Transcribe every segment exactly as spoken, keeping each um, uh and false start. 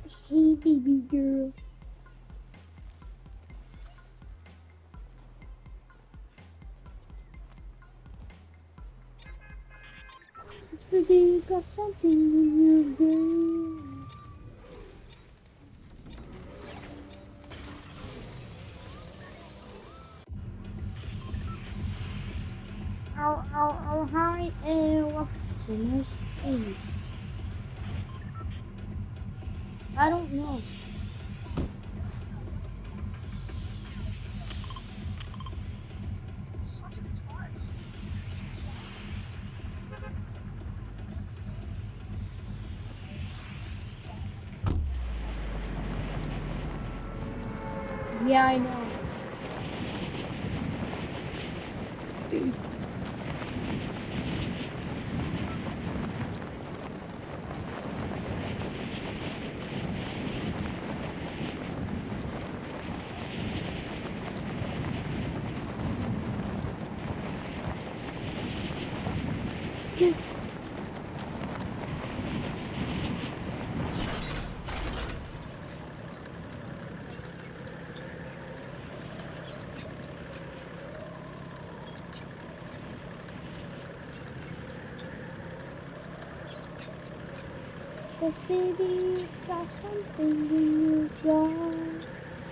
Hey, baby girl. It's pretty, you got something in your brain. Oh, oh, oh, hi, and welcome to my stream. I don't know. Yeah, I know. Yes. Yes, baby, you got something in your brain.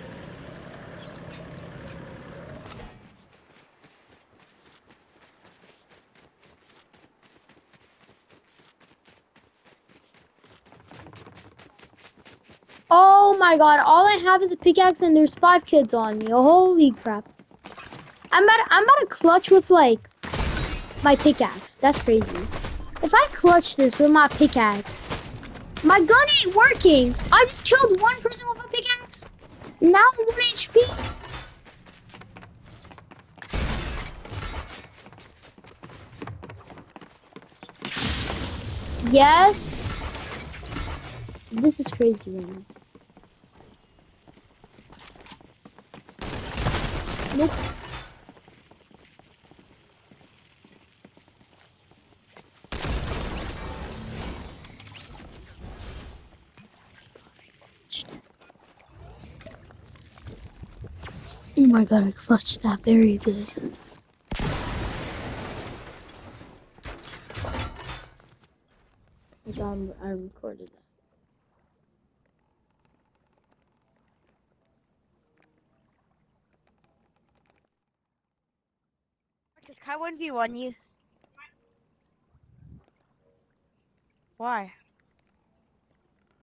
Oh my god, all I have is a pickaxe and there's five kids on me. Holy crap. I'm about to, I'm about to clutch with like my pickaxe. That's crazy. If I clutch this with my pickaxe, my gun ain't working. I just killed one person with a pickaxe. Now I'm one H P. Yes. This is crazy right now. Nope. Oh my god, I clutched that very good. I'm, I recorded that. Marcus, can I one v one you? Why?